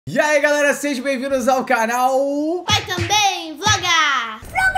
E aí galera, sejam bem-vindos ao canal Vai também vlogar!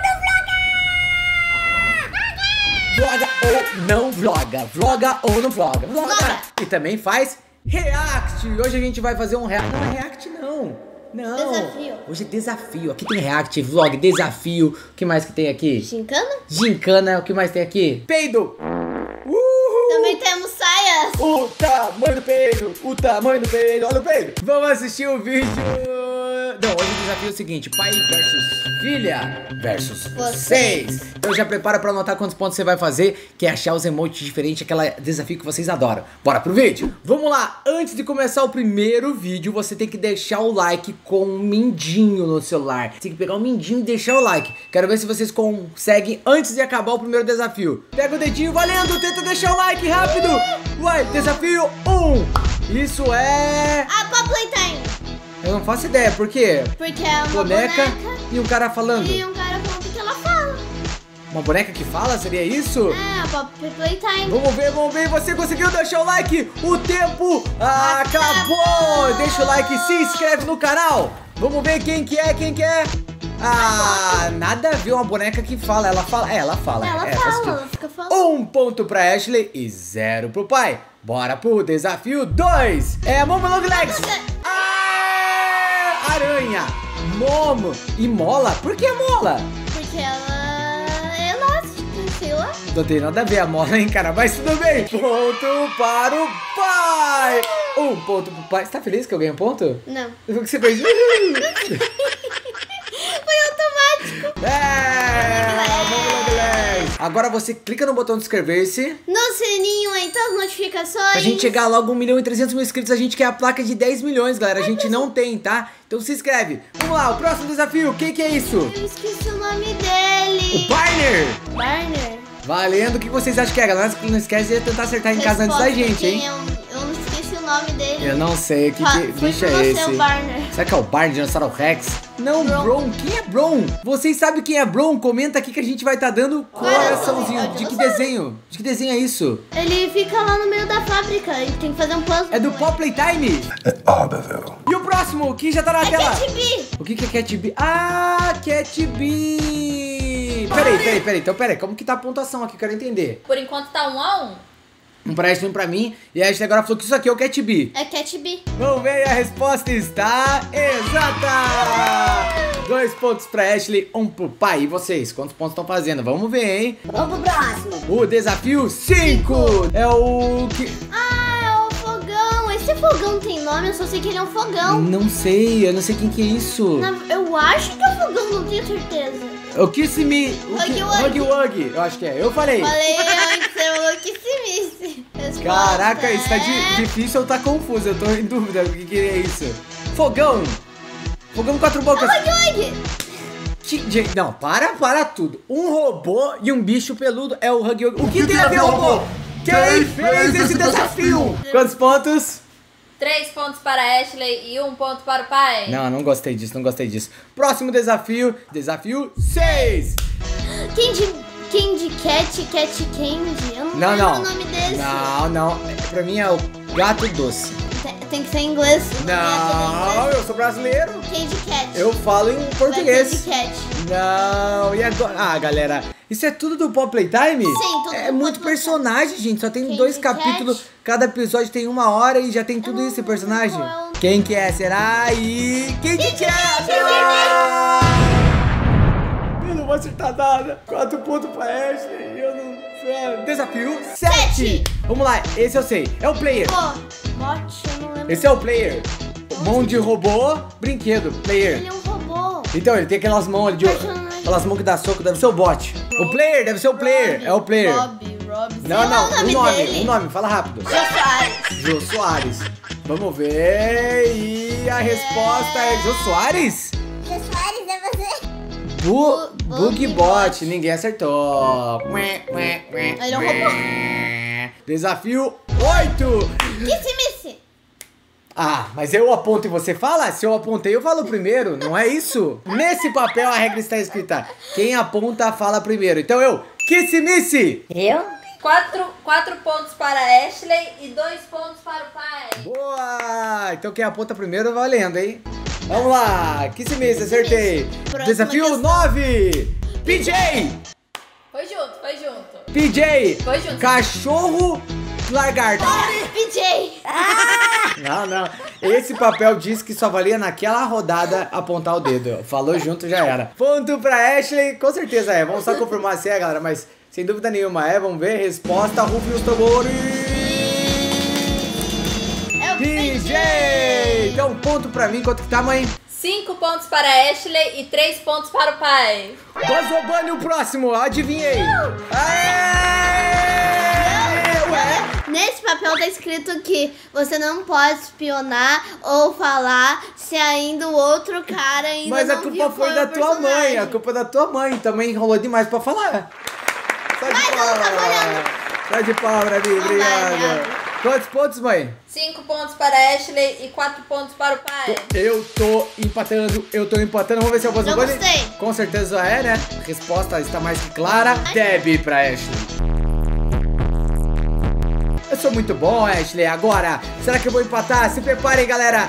Vloga ou não vloga, vloga ou não vloga, Vloga. E também faz react. Hoje a gente vai fazer um react. Não é react não. Desafio. Hoje é desafio. Aqui tem react, vlog, desafio. O que mais que tem aqui? Gincana? Gincana. O que mais tem aqui? Peido. Também temos saias. O tamanho do peido, o tamanho do peido, olha o peido. Vamos assistir o vídeo. Não, hoje o desafio é o seguinte: pai versus filha versus vocês. Então já prepara pra anotar quantos pontos você vai fazer, que é achar os emotes diferentes, aquele desafio que vocês adoram. Bora pro vídeo? Vamos lá, antes de começar o primeiro vídeo, você tem que deixar o like com um mindinho no celular. Tem que pegar o mindinho e deixar o like. Quero ver se vocês conseguem antes de acabar o primeiro desafio. Pega o dedinho, valendo, tenta deixar o like rápido. Vai, desafio 1. Isso é... A Pop Playtime. Eu não faço ideia, por quê? Porque é uma Boneca boneca e um cara falando. e um cara falando o que ela fala. Uma boneca que fala, seria isso? É, a Pop Playtime. Vamos ver, você conseguiu deixar o like? O tempo acabou! Deixa o like, se inscreve no canal. Vamos ver quem que é. Ah, nada a ver uma boneca que fala. Ela fala. Ela Faz fala, sentido. ela fica falando. 1 ponto pra Ashley e 0 pro pai. Bora pro desafio 2. É Momo Long Legs. Aranha, Momo e Mola. Por que Mola? Porque ela é elástica, sei lá. Não tem nada a ver a Mola, hein, cara? Mas tudo bem. Ponto para o pai. 1 ponto pro pai. Você tá feliz que eu ganhei um ponto? Não. O que você fez? Foi automático. Agora você clica no botão de inscrever-se. No sininho, em todas as notificações. Pra gente chegar logo a 1.300.000 inscritos, a gente quer a placa de 10 milhões, galera. A gente não tem, tá? Então se inscreve. Vamos lá, o próximo desafio. Quem que é isso? Eu esqueci o nome dele. O Barner. Barner. Valendo. O que vocês acham que é, galera? Não esquece de tentar acertar em casa antes da gente, hein? Eu não esqueci o nome dele. Eu não sei que bicho Foi é você, esse. o Barner. Será que é o Barney, Dinossauro Rex? Não, Bron. Bron. Quem é Bron? Vocês sabem quem é Bron? Comenta aqui que a gente vai estar dando coraçãozinho. é o De que dinossauro. desenho? De que desenho é isso? Ele fica lá no meio da fábrica e tem que fazer um puzzle. É do com Pop Playtime? É óbvio. E o próximo? Que já tá na ele. tela? É Cat Bee. O que é Cat Bee? Ah, Cat Bee. Peraí. Então, como que tá a pontuação aqui? Quero entender. Por enquanto tá 1 a 1. Um pra Ashley, um pra mim. E a Ashley agora falou que isso aqui é o Cat Bee. É Cat Bee. Vamos ver, a resposta está exata! 2 pontos pra Ashley, 1 pro pai. E vocês, quantos pontos estão fazendo? Vamos ver, hein? Vamos pro próximo. O desafio 5 é o que... Ah, é o fogão. Esse fogão tem nome, eu só sei que ele é um fogão. Não sei, eu não sei quem que é isso. Eu acho que é um fogão, não tenho certeza. O Kiss Me... Huggy Wuggy. Eu acho que é, eu falei. Falei antes, você falou que se visse. Caraca, isso tá é... difícil ou tá confuso? Eu tô em dúvida do que é isso. Fogão. Fogão 4 bocas. Huggy. Não, para tudo. Um robô e um bicho peludo é o Huggy Wuggy. O que tem a ver o robô? Quem fez esse desafio? Quantos pontos? 3 pontos para Ashley e 1 ponto para o pai. Não gostei disso. Próximo desafio. Desafio 6. Candy Cat Candy. Eu não lembro o nome desse. Não. Pra mim é o gato doce. Tem que ser em inglês. Não, eu sou brasileiro. Candy Cat. Eu falo em português. Candy Cat. Não, e agora? Ah, galera, isso é tudo do Pop Playtime? Sim, tudo É do muito Pop personagem, gente. Só tem Candy 2 Cat. capítulos. Cada episódio tem 1 hora e já tem tudo isso, esse personagem. qual é o- Quem que é? Será? E Candy Cat! Eu não vou acertar nada. 4 pontos pra Ashley. Eu não... Desafio 7. Vamos lá, esse eu sei. É o player. Bot, eu não lembro. Esse é o player. Mão de robô, brinquedo, player. Ele é um robô. Então, ele tem aquelas mãos ali de... Personagem. Aquelas mãos que dá soco, deve ser o bot. O player, deve ser o player. É o player. Rob. Não, Dele. o nome, fala rápido. Jô Soares. Jô Soares. Vamos ver. E a resposta é Jô Soares? Jô Soares é você? Bugbot. Ninguém acertou. Ele é um robô. Desafio 8. Kissimissi. Ah, mas eu aponto e você fala? Se eu apontei, eu falo primeiro, não é isso? Nesse papel a regra está escrita: quem aponta fala primeiro. Então eu, Kissimissi! Eu? 4 pontos para a Ashley e 2 pontos para o pai. Boa! Então quem aponta primeiro valendo, hein? Vamos lá! Que semestre, acertei! Desafio 9! PJ! Foi junto. PJ! Foi junto. Cachorro lagarta. PJ! Não. Esse papel disse que só valia naquela rodada apontar o dedo. Falou junto, já era. Ponto pra Ashley, com certeza é. Vamos só confirmar se é, galera, mas sem dúvida nenhuma é. Vamos ver. Resposta, rufem os tambores. É o PJ! Então, ponto pra mim. Quanto que tá, mãe? 5 pontos para a Ashley e 3 pontos para o pai. Bozobane o próximo, adivinhei. Aê! Ué? Nesse papel tá escrito que você não pode espionar ou falar se ainda o outro cara ainda Mas a não culpa viu foi qual é da o tua mãe, personagem. a culpa é da tua mãe. Também enrolou demais pra falar. Sai de palma. Sai de palma, Brabi, obrigado. Quantos pontos, mãe? 5 pontos para a Ashley e 4 pontos para o pai. Eu tô empatando. Vamos ver se eu vou Não gostei. Com certeza é, né? A resposta está mais que clara. Deb pra Ashley. Eu sou muito bom, Ashley. Agora, será que eu vou empatar? Se preparem, galera.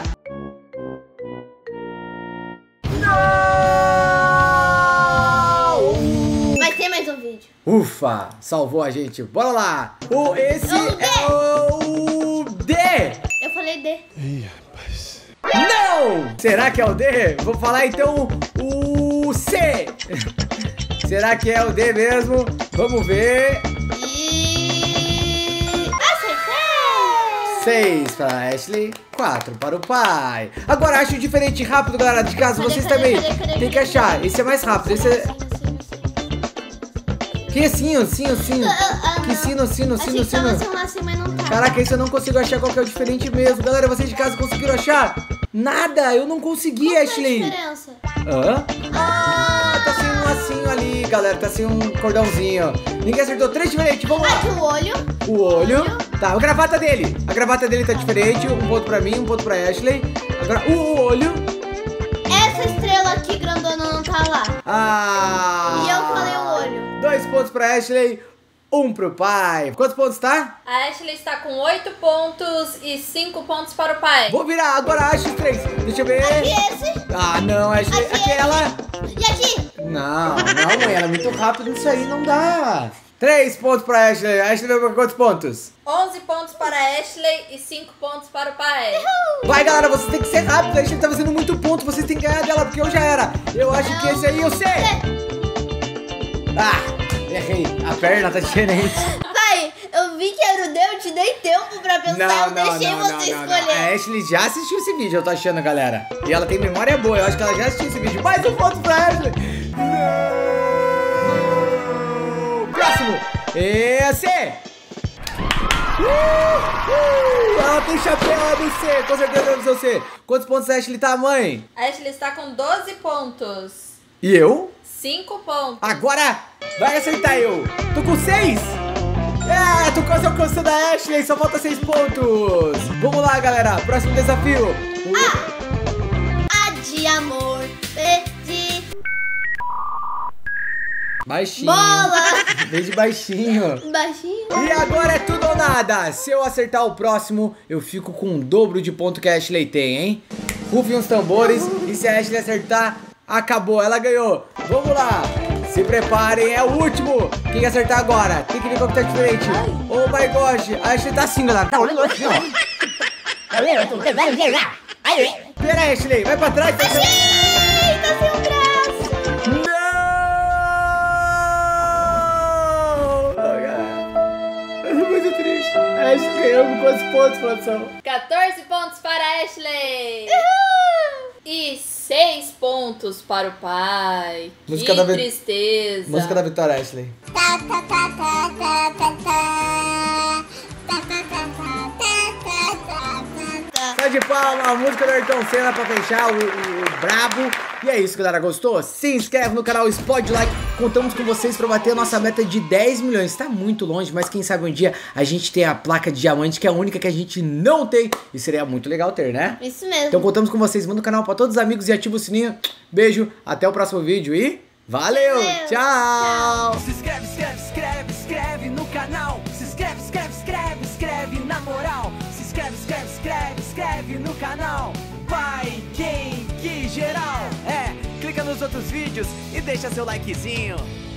Não! Vai ter mais um vídeo. Ufa, salvou a gente. Bora lá. Esse é o D. Eu falei D. Não! Será que é o D? Vou falar então o C. Será que é o D mesmo? Vamos ver. E... acertei! 6 para Ashley, 4 para o pai. Agora acho diferente, rápido, galera de casa. Vocês também tem que achar. Esse é mais rápido. Esse é... Que sino. Que sino. Achei que tava assim, mas não tá. Caraca, esse eu não consigo achar qual que é o diferente mesmo. Galera, vocês de casa conseguiram achar? Nada, eu não consegui, Qual Ashley. é a diferença? Hã? Ah, tá sem um lacinho ali, galera. Tá sem um cordãozinho. Ninguém acertou. 3 diferentes, vamos lá. Aqui o olho. O olho. Tá, a gravata dele. A gravata dele tá diferente. Um ponto pra mim, um ponto pra Ashley. Agora, o olho. Essa estrela aqui grandona não tá lá. Ah. E eu falei o olho. 2 pontos pra Ashley, 1 pro pai. Quantos pontos tá? A Ashley está com 8 pontos e 5 pontos para o pai. Vou virar agora, Ashley 3. Deixa eu ver. E esse? Ah, não, Ashley. Aqui Aquela. E aqui? Não, mãe. Ela é muito rápida nisso aí, não dá. 3 pontos pra Ashley. A Ashley vai pra quantos pontos? 11 pontos para a Ashley e 5 pontos para o pai. Vai, galera, vocês têm que ser rápidos. A Ashley tá fazendo muito ponto. Vocês têm que ganhar dela, porque eu já era. Eu acho que esse aí eu sei. Ah, errei. A perna tá diferente. Pai, eu vi que era o D, eu te dei tempo pra pensar, eu deixei você escolher. A Ashley já assistiu esse vídeo, eu tô achando, galera. E ela tem memória boa, eu acho que ela já assistiu esse vídeo. Mais um ponto pra Ashley. Não! Próximo. Esse. Ela tem chapéu do C, com certeza é do C. Quantos pontos a Ashley tá, mãe? A Ashley está com 12 pontos. E eu? 5 pontos. Agora vai acertar eu. Tô com 6. É, tô quase alcançando a Ashley. Só falta 6 pontos. Vamos lá, galera. Próximo desafio. A de amor, de Baixinho. bola. Desde baixinho. Baixinho. E agora é tudo ou nada. Se eu acertar o próximo, eu fico com o dobro de ponto que a Ashley tem, hein? Rufem os tambores. E se a Ashley acertar, acabou. Ela ganhou. Vamos lá. Se preparem, é o último. Quem acertar agora? Tem que ver qual que tá diferente. Oh my gosh. A Ashley tá assim, galera. Tá olhando assim, ó. Pera, Ashley. Vai pra trás. Tá sem o braço. Muito triste. A Ashley ganhou com quantos pontos, produção? 14 pontos para a Ashley. E 6 pontos para o pai. Música Que da Vi- tristeza. Música da vitória, Ashley. Tá de palma, a música do Ayrton Senna pra fechar o brabo. E é isso, galera. Gostou? Se inscreve no canal, explode like. Contamos com vocês pra bater a nossa meta de 10 milhões. Tá muito longe, mas quem sabe um dia a gente tem a placa de diamante, que é a única que a gente não tem. E seria muito legal ter, né? Isso mesmo. Então contamos com vocês. Manda o canal pra todos os amigos e ativa o sininho. Beijo, até o próximo vídeo e valeu. Valeu. Tchau. Se inscreve no canal. inscreve no canal Pai Quem Que Geral. Clica nos outros vídeos e deixa seu likezinho.